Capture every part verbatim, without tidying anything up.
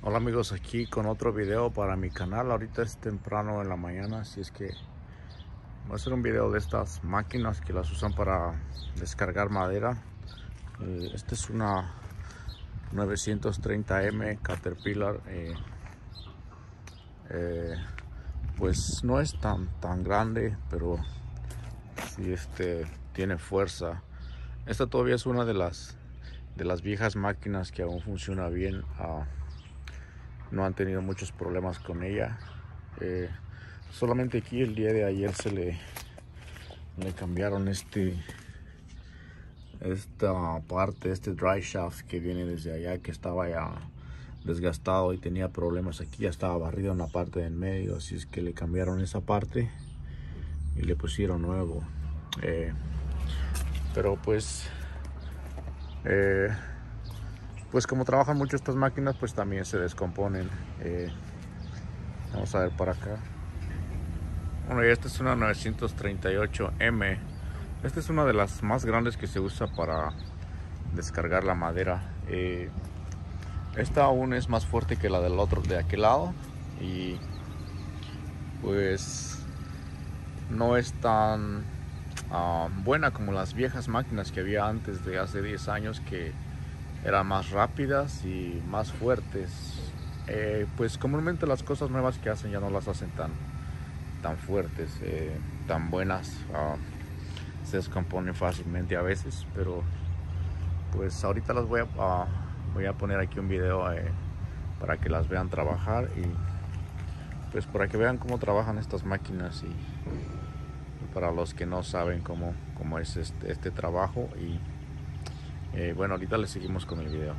Hola amigos, aquí con otro video para mi canal. Ahorita es temprano en la mañana, así es que voy a hacer un video de estas máquinas que las usan para descargar madera. Eh, esta es una novecientos treinta M Caterpillar. Eh, eh, pues no es tan tan grande, pero sí este, tiene fuerza. Esta todavía es una de las de las viejas máquinas que aún funciona bien. Uh, no han tenido muchos problemas con ella. Eh, solamente aquí el día de ayer se le, le cambiaron este esta parte, este dry shaft que viene desde allá, que estaba ya desgastado y tenía problemas. Aquí ya estaba barrido en la parte de en medio, así es que le cambiaron esa parte y le pusieron nuevo. Eh, pero pues eh, pues como trabajan mucho estas máquinas, pues también se descomponen. Eh, vamos a ver para acá. Bueno, y esta es una novecientos treinta y ocho M. Esta es una de las más grandes que se usa para descargar la madera. Eh, esta aún es más fuerte que la del otro de aquel lado y pues no es tan uh, buena como las viejas máquinas que había antes de hace diez años, que eran más rápidas y más fuertes. Eh, pues comúnmente las cosas nuevas que hacen ya no las hacen tan tan fuertes, eh, tan buenas. Uh, se descomponen fácilmente a veces, pero pues ahorita las voy a, uh, voy a poner aquí un video eh, para que las vean trabajar y pues para que vean cómo trabajan estas máquinas, y, y para los que no saben cómo, cómo es este, este trabajo. Y eh, bueno, ahorita les seguimos con el video.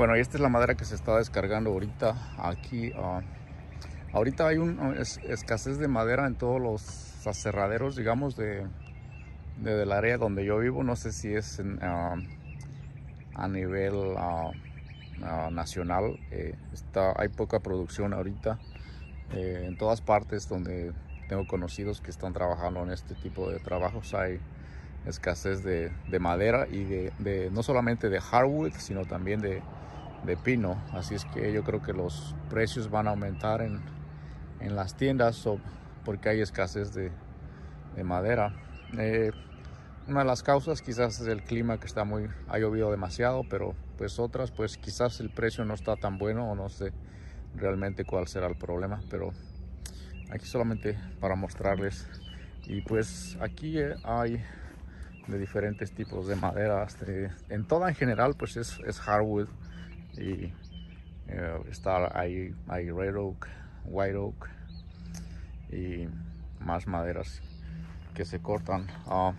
Bueno, y esta es la madera que se está descargando ahorita. Aquí, uh, ahorita hay una es, escasez de madera en todos los aserraderos, digamos, de, de, del área donde yo vivo. No sé si es en, uh, a nivel uh, uh, nacional. Eh, está, hay poca producción ahorita. Eh, en todas partes donde tengo conocidos que están trabajando en este tipo de trabajos hay escasez de, de madera y de, de no solamente de hardwood, sino también de, de pino. Así es que yo creo que los precios van a aumentar en, en las tiendas o porque hay escasez de, de madera. Eh, una de las causas quizás es el clima, que está muy, ha llovido demasiado, pero pues otras, pues quizás el precio no está tan bueno, o no sé realmente cuál será el problema, pero aquí solamente para mostrarles. Y pues aquí hay de diferentes tipos de maderas, de, en toda en general pues es, es hardwood, y eh, está hay, hay red oak, white oak y más maderas que se cortan, uh,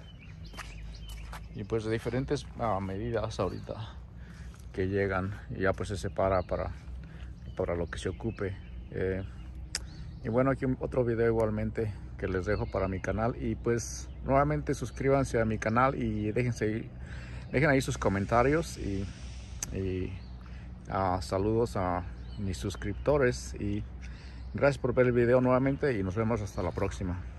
y pues de diferentes uh, medidas ahorita que llegan, y ya pues se separa para para lo que se ocupe. Eh, y bueno, aquí otro video igualmente que les dejo para mi canal, y pues nuevamente suscríbanse a mi canal y déjense dejen ahí sus comentarios, y, y uh, saludos a mis suscriptores, y gracias por ver el video nuevamente, y nos vemos hasta la próxima.